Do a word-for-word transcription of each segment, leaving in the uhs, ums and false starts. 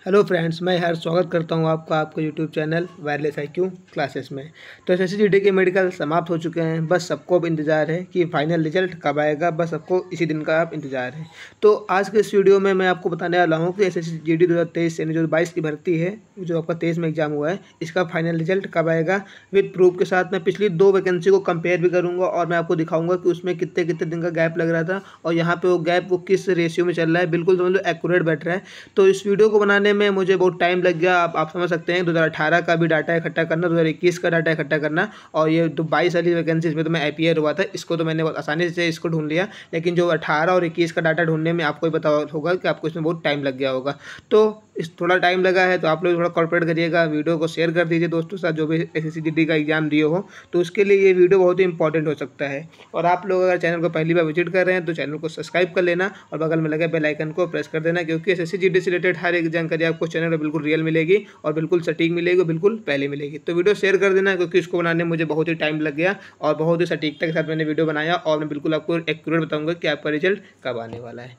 Hello friends, मैं हर स्वागत करता हूं आपका आपको YouTube channel wireless I Q classes में। तो S S C G D के मेडिकल समाप्त हो चुके हैं। बस सबको अब इंतज़ार है कि फाइनल रिजल्ट कब आएगा। बस सबको इसी दिन का आप इंतज़ार है। तो आज के इस वीडियो में मैं आपको बताने वाला हूं कि S S C G D दो हज़ार तेईस यानी जो बाईस की भर्ती है, जो आपका तेईस में एग्जाम हुआ है, इसका फाइनल रिजल्ट कब आएगा विद प्रूफ के साथ। मैं पिछली दो वैकेंसी को कंपेयर भी करूँगा और मैं आपको दिखाऊँगा कि उसमें कितने कितने दिन का गैप लग रहा था और यहाँ पर वो गैप वो किस रेशियो में चल रहा है। बिल्कुल समझ लो एक्यूरेट बैठ रहा है। तो इस वीडियो को बनाने में मुझे बहुत टाइम लग गया। आप आप समझ सकते हैं दो हज़ार अठारह का भी डाटा इकट्ठा करना, दो हज़ार इक्कीस का डाटा इकट्ठा करना, और ये तो बाईस वाली वैकेंसी इसमें तो मैं आईपीआर हुआ था, इसको तो मैंने बहुत आसानी से इसको ढूंढ लिया। लेकिन जो अठारह और इक्कीस का डाटा ढूंढने में आपको भी पता होगा कि आपको इसमें बहुत टाइम लग गया होगा। तो इस थोड़ा टाइम लगा है तो आप लोग थोड़ा कॉर्पोरेट करिएगा, वीडियो को शेयर कर दीजिए दोस्तों के साथ जो भी S S C G D का एग्जाम दिए हो, तो उसके लिए ये वीडियो बहुत ही इंपॉर्टेंट हो सकता है। और आप लोग अगर चैनल को पहली बार विजिट कर रहे हैं तो चैनल को सब्सक्राइब कर लेना और बगल में लगे बेल आइकन को प्रेस कर देना, क्योंकि S S C G D से रिलेटेड हर एक जानकारी आपको चैनल पर बिल्कुल रियल मिलेगी और बिल्कुल सटीक मिलेगी, बिल्कुल पहले मिलेगी। तो वीडियो शेयर कर देना, क्योंकि इसको बनाने में मुझे बहुत ही टाइम लग गया और बहुत ही सटीकता के साथ मैंने वीडियो बनाया और मैं बिल्कुल आपको एक्यूरेट बताऊंगा कि आपका रिजल्ट कब आने वाला है।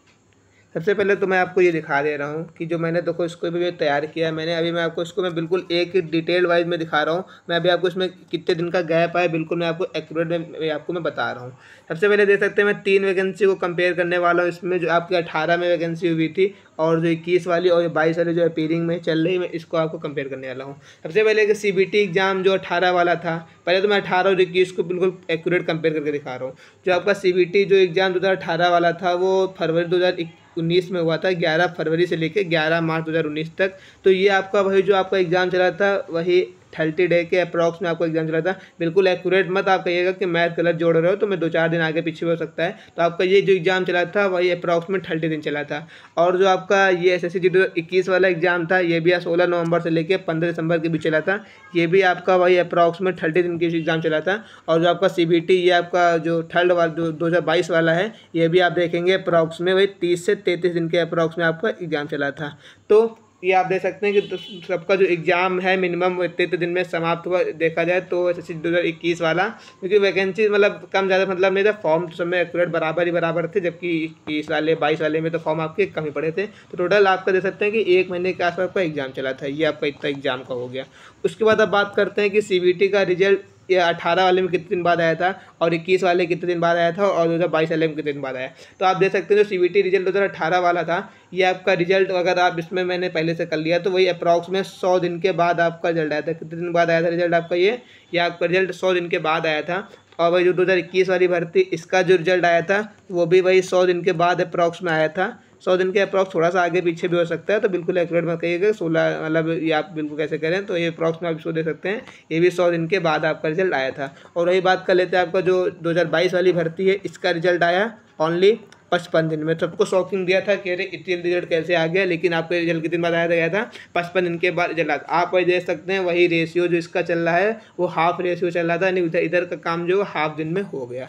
सबसे पहले तो मैं आपको ये दिखा दे रहा हूँ कि जो मैंने देखो इसको भी तैयार किया है मैंने। अभी मैं आपको इसको मैं बिल्कुल एक डिटेल वाइज में दिखा रहा हूँ। मैं अभी आपको इसमें कितने दिन का गैप है बिल्कुल मैं आपको एक्यूरेट में आपको मैं बता रहा हूँ। सबसे पहले देख सकते हैं मैं तीन वैकेंसी को कंपेयर करने वाला हूँ। इसमें जो आपकी अठारह में वैकेंसी हुई थी और जो इक्कीस वाली और बाईस वाली जो अपीयरिंग में चल रही, मैं इसको आपको कंपेयर करने वाला हूँ। सबसे पहले कि सी बी टी एग्जाम जो अठारह वाला था, पहले तो मैं अठारह और इक्कीस को बिल्कुल एक्यूरेट कंपेयर करके दिखा रहा हूँ। जो आपका सी बी टी जो एग्जाम दो हज़ार अठारह वाला था वो फरवरी दो हज़ार उन्नीस में हुआ था, ग्यारह फरवरी से लेकर ग्यारह मार्च दो हज़ार उन्नीस तक। तो ये आपका वही जो आपका एग्ज़ाम चला था वही थर्टी डे के अप्रॉक्स में आपका एग्जाम चला था। बिल्कुल एक्यूरेट मत आप कहिएगा कि मैथ गलत जोड़ रहे हो तो मैं दो चार दिन आगे पीछे हो सकता है। तो आपका ये जो एग्ज़ाम चला था वही अप्रॉक्स में थर्टी दिन चला था। और जो आपका ये S S C G D इक्कीस वाला एग्जाम था ये भी सोलह नवंबर से लेकर पंद्रह दिसंबर के बीच चला था। ये भी आपका वही अप्रॉक्स में थर्टी दिन की एग्जाम चला था। और जो आपका सी बी टी ये आपका जो थर्ड वाला जो दो हज़ार बाईस वाला है ये भी आप देखेंगे अप्रॉक्स में वही तीस से तैंतीस दिन के अप्रॉक्स में आपका एग्जाम चला था। तो ये आप देख सकते हैं कि सबका जो एग्ज़ाम है मिनिमम इतने दिन में समाप्त हुआ देखा जाए तो एस एस सी दो हज़ार इक्कीस वाला, क्योंकि वैकेंसी मतलब कम ज़्यादा मतलब नहीं था। फॉर्म तो समय एक्यूरेट बराबर ही बराबर थे, जबकि इक्कीस वाले बाईस वाले में तो फॉर्म आपके कम ही पड़े थे। तो टोटल आपका देख सकते हैं कि एक महीने के आसपास आपका एग्जाम चला था। ये आपका इतना एग्जाम का हो गया। उसके बाद अब बात करते हैं कि सी बी टी का रिजल्ट ये अठारह वाले में कितने दिन बाद आया था और इक्कीस वाले कितने दिन बाद आया था और दो हज़ार बाईस वाले में कितने दिन बाद आया। तो आप देख सकते हैं जो सी बी टी रिजल्ट दो हज़ार अठारह वाला था ये आपका रिजल्ट अगर आप इसमें मैंने पहले से कर लिया तो वही अप्रॉक्स में सौ दिन के बाद आपका रिजल्ट आया था। कितने दिन बाद आया था रिजल्ट आपका ये ये आपका रिजल्ट सौ दिन के बाद आया था। और वही जो दो हज़ार इक्कीस वाली भर्ती इसका जो रिजल्ट आया था वो भी वही सौ दिन के बाद अप्रॉक्स में आया था। सौ दिन के अप्रॉक्स थोड़ा सा आगे पीछे भी हो सकता है, तो बिल्कुल एक्यूरेट मत कहिएगा सोलह मतलब ये आप बिल्कुल कैसे करें। तो ये अप्रॉक्स में आप इसको देख सकते हैं ये भी सौ दिन के बाद आपका रिजल्ट आया था। और वही बात कर लेते हैं आपका जो दो हज़ार बाईस वाली भर्ती है इसका रिजल्ट आया ओनली पचपन दिन में। सबको शॉकिंग दिया था कि अरे इतने रिजल्ट कैसे आ गया, लेकिन आपका रिजल्ट कितने दिन बाद आया गया था पचपन दिन के बाद रिजल्ट आया। आप वही देख सकते हैं वही रेशियो जो इसका चल रहा है वो हाफ रेशियो चल रहा था, यानी इधर इधर का काम जो हाफ दिन में हो गया।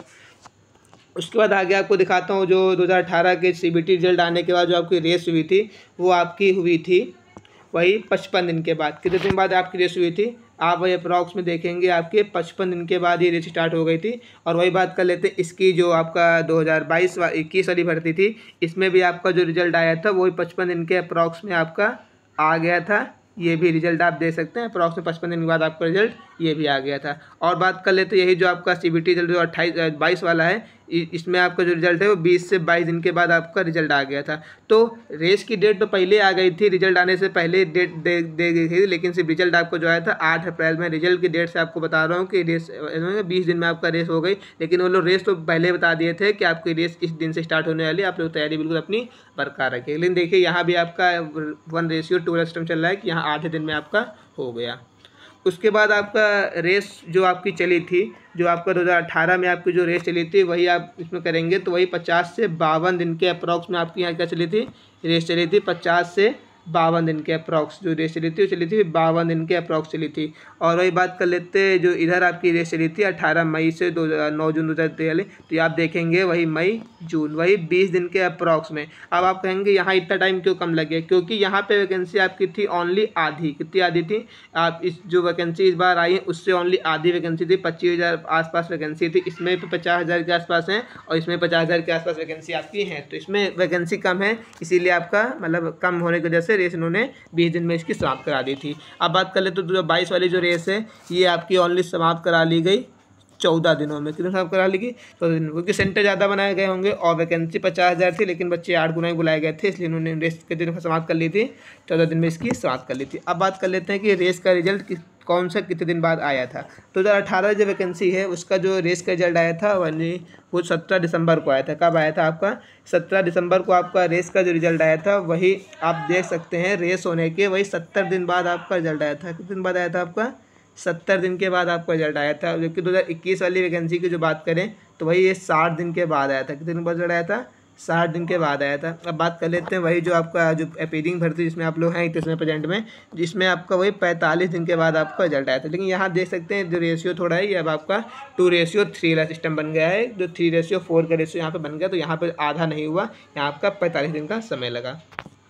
उसके बाद आगे आपको दिखाता हूँ जो दो हज़ार अठारह के सी बी टी रिजल्ट आने के बाद जो आपकी रेस हुई थी वो आपकी हुई थी वही पचपन दिन के बाद। कितने दिन बाद आपकी रेस हुई थी आप वही अप्रॉक्स में देखेंगे आपके पचपन दिन के बाद ये रेस स्टार्ट हो गई थी। और वही बात कर लेते हैं इसकी जो आपका दो हज़ार बाईस इक्कीस वाली भर्ती थी इसमें भी आपका जो रिजल्ट आया था वही पचपन दिन के अप्रॉक्स में आपका आ गया था। ये भी रिजल्ट आप देख सकते हैं अप्रॉक्स में पचपन दिन के बाद आपका रिजल्ट ये भी आ गया था। और बात कर लेते यही जो आपका सी बी टी रिजल्ट जो अट्ठाईस बाईस वाला है इसमें आपका जो रिजल्ट है वो बीस से बाईस दिन के बाद आपका रिजल्ट आ गया था। तो रेस की डेट तो पहले आ गई थी, रिजल्ट आने से पहले डेट दे दे गई थी, लेकिन सिर्फ रिजल्ट आपको जो आया था आठ अप्रैल में। रिजल्ट की डेट से आपको बता रहा हूँ कि रेस बीस दिन में आपका रेस हो गई, लेकिन वो लोग रेस तो पहले बता दिए थे कि आपकी रेस इस दिन से स्टार्ट होने वाली, आप लोग तैयारी बिल्कुल अपनी बरकरार रखिए। लेकिन देखिए यहाँ भी आपका वन रेशियो टू सिस्टम चल रहा है कि यहाँ आधे दिन में आपका हो गया। उसके बाद आपका रेस जो आपकी चली थी जो आपका दो हज़ार अठारह में आपकी जो रेस चली थी वही आप इसमें करेंगे तो वही पचास से बावन दिन के अप्रॉक्स में आपकी यहाँ क्या चली थी रेस चली थी पचास से बावन दिन के अप्रॉक्स जो रेस चली थी वो चली थी बावन दिन के अप्रॉक्स चली थी। और वही बात कर लेते जो इधर आपकी रेस चली थी अठारह मई से दो नौ जून दो हज़ार तेईस, तो आप देखेंगे वही मई जून वही बीस दिन के अप्रॉक्स में। अब आप कहेंगे यहाँ इतना टाइम क्यों कम लगे, क्योंकि यहाँ पे वैकेंसी आपकी थी ओनली आधी। कितनी आधी थी आप इस जो वैकेंसी इस बार आई है उससे ओनली आधी वैकेंसी थी, पच्चीस हज़ार आसपास वैकेंसी थी। इसमें भी पचास हज़ार के आसपास हैं और इसमें पचास हज़ार के आसपास वैकेंसी आपकी हैं, तो इसमें वैकेंसी कम है इसीलिए आपका मतलब कम होने की वजह से रेस इन्होंने बीस दिन में इसकी समाप्त करा दी थी। अब बात कर ले तो जो बाईस वाली जो रेस है ये आपकी ओनली समाप्त करा ली गई चौदह दिनों में। कितने समाप्त करा ली गई चौदह दिन में, क्योंकि सेंटर ज़्यादा बनाए गए होंगे और वैकेंसी पचास हज़ार थी, लेकिन बच्चे आठ गुना ही बुलाए गए थे, इसलिए इन्होंने रेस के दिन समाप्त कर ली थी, चौदह दिन में इसकी समाप्त कर ली थी। अब बात कर लेते हैं कि रेस का रिजल्ट कौन सा कितने दिन बाद आया था। दो हज़ार अठारह जो वैकेंसी है उसका जो रेस का रिजल्ट आया था वो सत्रह दिसंबर को आया था। कब आया था आपका? सत्रह दिसंबर को आपका रेस का जो रिजल्ट आया था वही आप देख सकते हैं, रेस होने के वही सत्तर दिन बाद आपका रिजल्ट आया था। कितने दिन बाद आया था आपका? सत्तर दिन के बाद आपका रिजल्ट आया था। जबकि दो हज़ार इक्कीस वाली वैकेंसी की जो बात करें तो वही ये साठ दिन के बाद आया था। कितने दिन बाद रिजल्ट आया था? साठ दिन के बाद आया था। अब बात कर लेते हैं वही जो आपका जो अपीयरिंग भर्ती जिसमें आप लोग हैं इसमें प्रेजेंट में, जिसमें आपका वही पैंतालीस दिन के बाद आपका रिजल्ट आया था। लेकिन यहाँ देख सकते हैं जो रेशियो थोड़ा है, ये अब आपका टू रेशियो थ्री वाला सिस्टम बन गया है, जो थ्री रेशियो फोर का रेशियो यहाँ पे बन गया, तो यहाँ पे आधा नहीं हुआ, यहाँ आपका पैंतालीस दिन का समय लगा।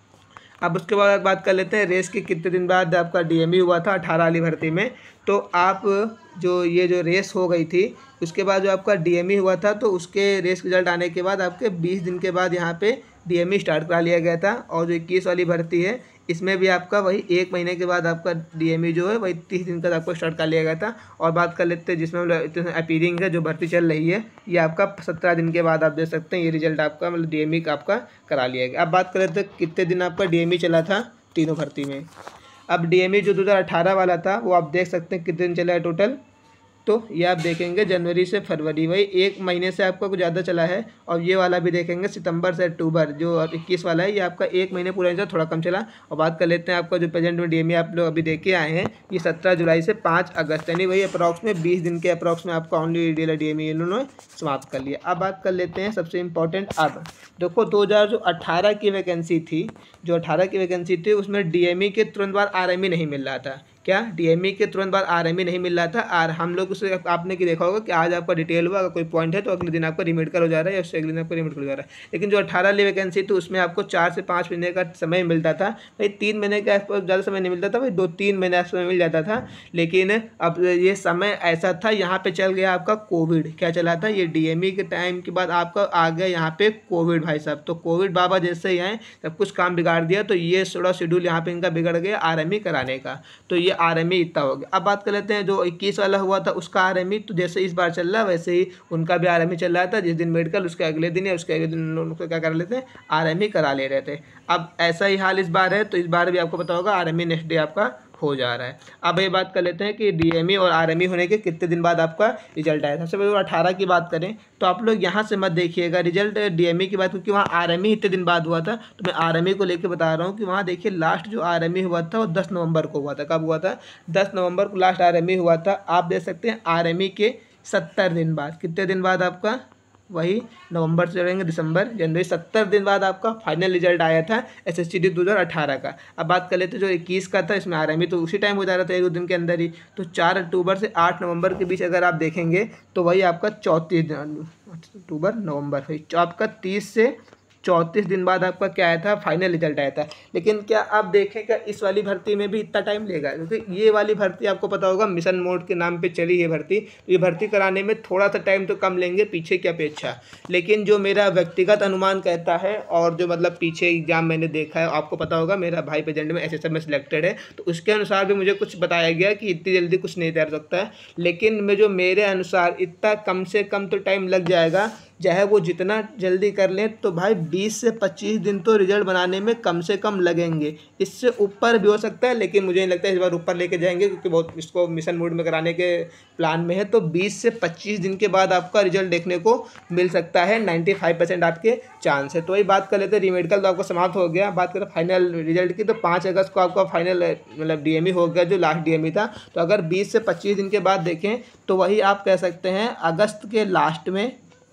अब उसके बाद बात कर लेते हैं रेस के कितने दिन बाद आपका डीएमई हुआ था अठारह वाली भर्ती में। तो आप जो ये जो रेस हो गई थी उसके बाद जो आपका डीएमई हुआ था तो उसके रेस रिजल्ट आने के बाद आपके बीस दिन के बाद यहाँ पे डीएमई स्टार्ट करा लिया गया था। और जो इक्कीस वाली भर्ती है इसमें भी आपका वही एक महीने के बाद आपका डीएमई जो है वही तीस दिन का आपको स्टार्ट कर लिया गया था। और बात कर लेते हैं जिसमें मतलब अपीयरिंग है जो भर्ती चल रही है ये आपका सत्रह दिन के बाद आप देख सकते हैं ये रिजल्ट आपका मतलब डीएमई का आपका करा लिया गया। अब बात कर लेते हैं कितने दिन आपका डीएमई चला था तीनों भर्ती में। अब डीएमई जो दो हज़ार अठारह वाला था वो आप देख सकते हैं कितने दिन चला है टोटल, तो ये आप देखेंगे जनवरी से फरवरी, वही एक महीने से आपका कुछ ज़्यादा चला है। और ये वाला भी देखेंगे सितंबर से अक्टूबर, जो इक्कीस वाला है ये आपका एक महीने पूरा चला, थोड़ा कम चला। और बात कर लेते हैं आपका जो प्रेजेंट में डीएमई आप लोग अभी देख के आए हैं ये सत्रह जुलाई से पाँच अगस्त, यानी वही अप्रॉक्स में बीस दिन के अप्रॉक्स में आपका ओनली डीएमई इन्होंने समाप्त कर लिया। अब बात कर लेते हैं सबसे इम्पोर्टेंट, अब देखो दो हज़ार जो अठारह की वैकेंसी थी, जो अठारह की वैकेंसी थी उसमें डीएमई के तुरंत बाद आरएमई नहीं मिल रहा था। क्या? डीएमई के तुरंत बाद आरएमई नहीं मिल रहा था। और हम लोग उसे आपने कि देखा होगा कि आज आपका डिटेल हुआ, अगर कोई पॉइंट है तो अगले दिन आपका रिमेडिकल हो जा रहा है या उससे अगले दिन आपका रिमेडिकल हो जा रहा है। लेकिन जो अठारह वाली वैकेंसी थी उसमें आपको चार से पाँच महीने का समय मिलता था, भाई तीन महीने के आसपास ज़्यादा समय नहीं मिलता था, भाई दो तीन महीने समय मिल जाता था। लेकिन अब ये समय ऐसा था, यहाँ पर चल गया आपका कोविड। क्या चला था? ये डीएमई के टाइम के बाद आपका आ गया यहाँ पे कोविड भाई साहब। तो कोविड बाबा जैसे ही आए सब कुछ काम बिगाड़ दिया, तो ये थोड़ा शेड्यूल यहाँ पे इनका बिगड़ गया आरएमई कराने का, तो ये आरएमई इतना हो गया। अब बात कर लेते हैं जो इक्कीस वाला हुआ था उसका आरएमई, तो जैसे इस बार चल रहा है वैसे ही उनका भी आरएमई चल रहा था। जिस दिन मेडिकल उसके अगले दिन या उसके अगले दिन उनको क्या कर लेते हैं आरएमई करा ले रहे थे। अब ऐसा ही हाल इस बार है, तो इस बार भी आपको पता होगा आरएमई नेक्स्ट डे आपका हो जा रहा है। अब ये बात कर लेते हैं कि डीएमई और आरएमई होने के कितने दिन बाद आपका रिजल्ट आया था। सबसे पहले अठारह की बात करें तो आप लोग यहाँ से मत देखिएगा रिजल्ट डीएमई की बात, क्योंकि वहाँ आरएमई इतने दिन बाद हुआ था। तो मैं आरएमई को लेकर बता रहा हूँ कि वहाँ देखिए लास्ट जो आरएमई हुआ था वो दस नवंबर को हुआ था। कब हुआ था? दस नवंबर को लास्ट आरएमई हुआ था। आप देख सकते हैं आरएमई के सत्तर दिन बाद, कितने दिन बाद आपका वही नवंबर से रहेंगे दिसंबर जनवरी, सत्तर दिन बाद आपका फाइनल रिजल्ट आया था एसएससीडी दो हज़ार अठारह का। अब बात कर लेते हैं जो इक्कीस का था, इसमें आरएमई तो उसी टाइम हो जा रहा था एक दो दिन के अंदर ही। तो चार अक्टूबर से आठ नवंबर के बीच अगर आप देखेंगे तो वही आपका चौंतीस अक्टूबर नवंबर वही आपका तीस से चौंतीस दिन बाद आपका क्या आया था? फाइनल रिजल्ट आया था। लेकिन क्या आप देखें क्या इस वाली भर्ती में भी इतना टाइम लेगा? क्योंकि ये वाली भर्ती आपको पता होगा मिशन मोड के नाम पे चली है भर्ती, तो ये भर्ती कराने में थोड़ा सा टाइम तो कम लेंगे पीछे की अपेक्षा। लेकिन जो मेरा व्यक्तिगत अनुमान कहता है और जो मतलब पीछे एग्जाम मैंने देखा है, आपको पता होगा मेरा भाई प्रेजेंट में एसएसएफ में सिलेक्टेड है, तो उसके अनुसार भी मुझे कुछ बताया गया कि इतनी जल्दी कुछ नहीं तैयार सकता है। लेकिन मैं जो मेरे अनुसार इतना कम से कम तो टाइम लग जाएगा, चाहे वो जितना जल्दी कर लें तो भाई बीस से पच्चीस दिन तो रिजल्ट बनाने में कम से कम लगेंगे। इससे ऊपर भी हो सकता है, लेकिन मुझे नहीं लगता है इस बार ऊपर लेके जाएंगे, क्योंकि बहुत इसको मिशन मोड में कराने के प्लान में है। तो बीस से पच्चीस दिन के बाद आपका रिजल्ट देखने को मिल सकता है, पचानवे परसेंट आपके चांस है। तो वही बात कर लेते हैं, रीमेडिकल तो आपका समाप्त हो गया। बात करें फाइनल रिजल्ट की तो पाँच अगस्त को आपका फाइनल मतलब डीएमई हो गया, जो लास्ट डीएमई था। तो अगर बीस से पच्चीस दिन के बाद देखें तो वही आप कह सकते हैं अगस्त के लास्ट में,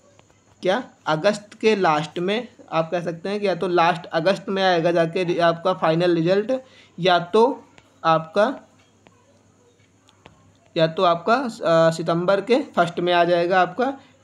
क्या अगस्त के लास्ट में आप कह सकते हैं कि या तो लास्ट अगस्त में आएगा जाके आपका फाइनल रिजल्ट, या तो आपका या तो आपका सितंबर के फर्स्ट में आ जाएगा आपका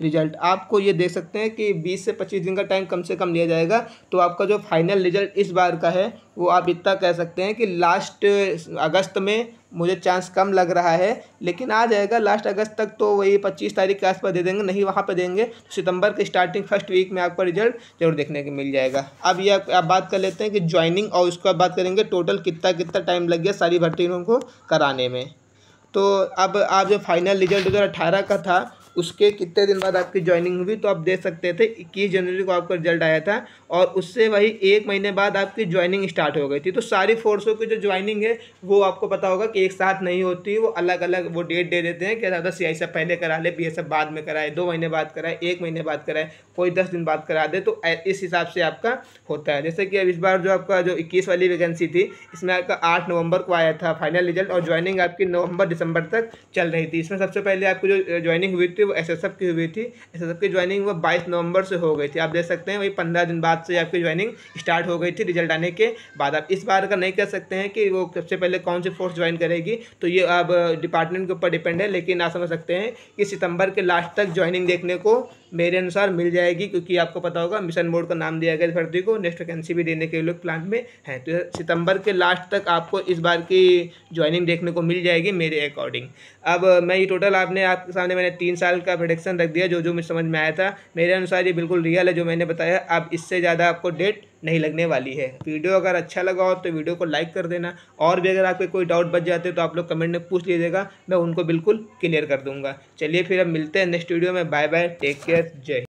रिजल्ट। आपको ये देख सकते हैं कि बीस से पच्चीस दिन का टाइम कम से कम लिया जाएगा। तो आपका जो फाइनल रिजल्ट इस बार का है वो आप इतना कह सकते हैं कि लास्ट अगस्त में मुझे चांस कम लग रहा है, लेकिन आ जाएगा लास्ट अगस्त तक। तो वही पच्चीस तारीख के आसपास दे देंगे, नहीं वहाँ पे देंगे तो सितंबर के स्टार्टिंग फर्स्ट वीक में आपका रिजल्ट जरूर देखने को मिल जाएगा। अब ये आप, आप बात कर लेते हैं कि ज्वाइनिंग, और उसके बाद बात करेंगे टोटल कितना कितना टाइम लग गया सारी भर्तियों को कराने में। तो अब आप जो फाइनल रिजल्ट दो हज़ार अठारह का था उसके कितने दिन बाद आपकी ज्वाइनिंग हुई, तो आप देख सकते थे इक्कीस जनवरी को आपका रिजल्ट आया था और उससे वही एक महीने बाद आपकी ज्वाइनिंग स्टार्ट हो गई थी। तो सारी फोर्सों की जो ज्वाइनिंग है वो आपको पता होगा कि एक साथ नहीं होती, वो अलग अलग वो डेट दे देते हैं। क्या ज़्यादा सी आई सब पहले करा ले, बी एस एफ बाद में कराए, दो महीने बाद कराए, एक महीने बाद कराए, कोई दस दिन बाद करा दे। तो इस हिसाब से आपका होता है। जैसे कि अब इस बार जो आपका जो इक्कीस वाली वैकेंसी थी इसमें आपका आठ नवंबर को आया था फाइनल रिजल्ट और ज्वाइनिंग आपकी नवंबर दिसंबर तक चल रही थी। इसमें सबसे पहले आपकी जो ज्वाइनिंग हुई थी वो एस एस एफ की हुई थी। एस एस एफ की ज्वाइनिंग वो बाईस नवंबर से हो गई थी। आप देख सकते हैं वही पंद्रह दिन बाद से आपकी ज्वाइनिंग स्टार्ट हो गई थी रिजल्ट आने के बाद। आप इस बार का नहीं कह सकते हैं कि वो सबसे पहले कौन सी फोर्स ज्वाइन करेगी, तो ये अब डिपार्टमेंट के ऊपर डिपेंड है। लेकिन आप समझ सकते हैं कि सितंबर के लास्ट तक ज्वाइनिंग देखने को मेरे अनुसार मिल जाएगी, क्योंकि आपको पता होगा मिशन मोड का नाम दिया गया इस भर्ती को, नेक्स्ट वैकेंसी भी देने के लोग प्लान में हैं। तो सितंबर के लास्ट तक आपको इस बार की ज्वाइनिंग देखने को मिल जाएगी मेरे अकॉर्डिंग। अब मैं ये टोटल आपने आपके सामने मैंने तीन साल का प्रेडिक्शन रख दिया जो जो मुझे समझ में आया था। मेरे अनुसार ये बिल्कुल रियल है जो मैंने बताया। अब इससे ज़्यादा आपको डेट नहीं लगने वाली है। वीडियो अगर अच्छा लगा हो तो वीडियो को लाइक कर देना, और भी अगर आपके कोई डाउट बच जाते तो आप लोग कमेंट में पूछ लीजिएगा, मैं उनको बिल्कुल क्लियर कर दूंगा। चलिए फिर अब मिलते हैं नेक्स्ट वीडियो में। बाय बाय, टेक केयर, जय।